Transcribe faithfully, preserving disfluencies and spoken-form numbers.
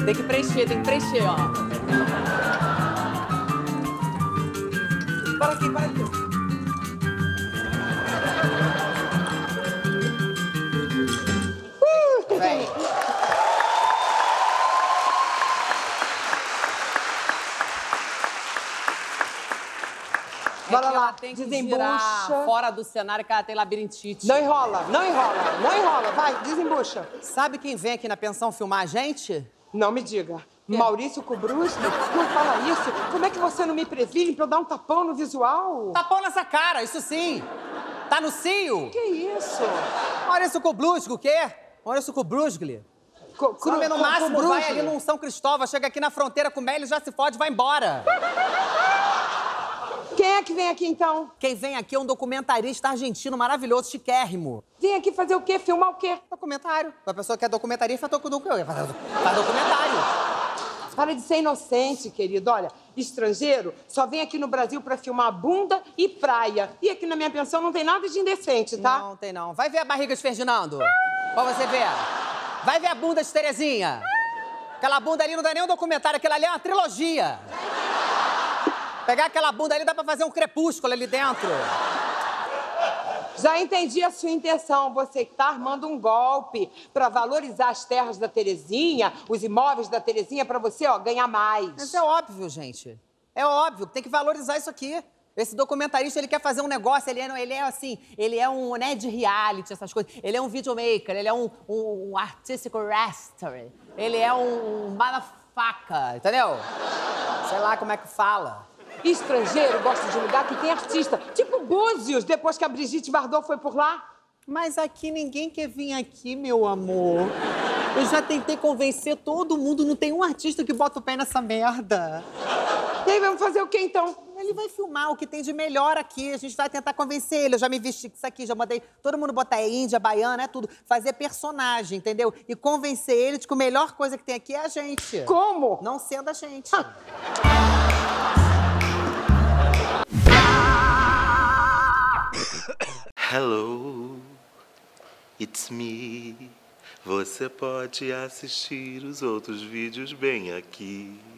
Tem que preencher, tem que preencher, ó. Para aqui, para aqui. Uh, Vem. Bora É que lá, ela tem que desembucha. girar fora do cenário que ela tem labirintite. Não enrola, não enrola, não enrola. Vai, desembucha. Sabe quem vem aqui na pensão filmar a gente? Não me diga. Maurício Kubrusky? Não fala isso. Como é que você não me previne pra eu dar um tapão no visual? Tapão nessa cara, isso sim. Tá no cio? Que isso? Maurício Kubrusky, o quê? Maurício Kubrusky. Co Se no co máximo vai Kubrusky? ali num São Cristóvão, chega aqui na fronteira com o Mélio, já se fode, vai embora. Quem é que vem aqui, então? Quem vem aqui é um documentarista argentino maravilhoso, chiquérrimo. Vem aqui fazer o quê? Filmar o quê? Documentário. A pessoa que é documentarista faz documentário. Faz documentário. Para de ser inocente, querido. Olha, estrangeiro só vem aqui no Brasil pra filmar bunda e praia. E aqui na minha pensão não tem nada de indecente, tá? Não, tem não. Vai ver a barriga de Ferdinando. Pra você ver. Vai ver a bunda de Terezinha. Aquela bunda ali não dá nem um documentário, aquela ali é uma trilogia. Pegar aquela bunda ali dá pra fazer um crepúsculo ali dentro. Já entendi a sua intenção. Você que tá armando um golpe pra valorizar as terras da Terezinha, os imóveis da Terezinha, pra você, ó, ganhar mais. Mas é óbvio, gente. É óbvio que tem que valorizar isso aqui. Esse documentarista, ele quer fazer um negócio, ele é, ele é assim, ele é um, né, de reality, essas coisas. Ele é um videomaker, ele é um, um, um artístico wrestler. Ele é um, um motherfucker, entendeu? Sei lá como é que fala. Estrangeiro gosta de lugar que tem artista. Tipo Búzios, depois que a Brigitte Bardot foi por lá. Mas aqui ninguém quer vir aqui, meu amor. Eu já tentei convencer todo mundo, não tem um artista que bota o pé nessa merda. E aí, vamos fazer o quê, então? Ele vai filmar o que tem de melhor aqui, a gente vai tentar convencer ele. Eu já me vesti com isso aqui, já mandei todo mundo botar índia, baiana, é tudo. Fazer personagem, entendeu? E convencer ele de que a melhor coisa que tem aqui é a gente. Como? Não sendo a gente. Hello, it's me. Você pode assistir os outros vídeos bem aqui.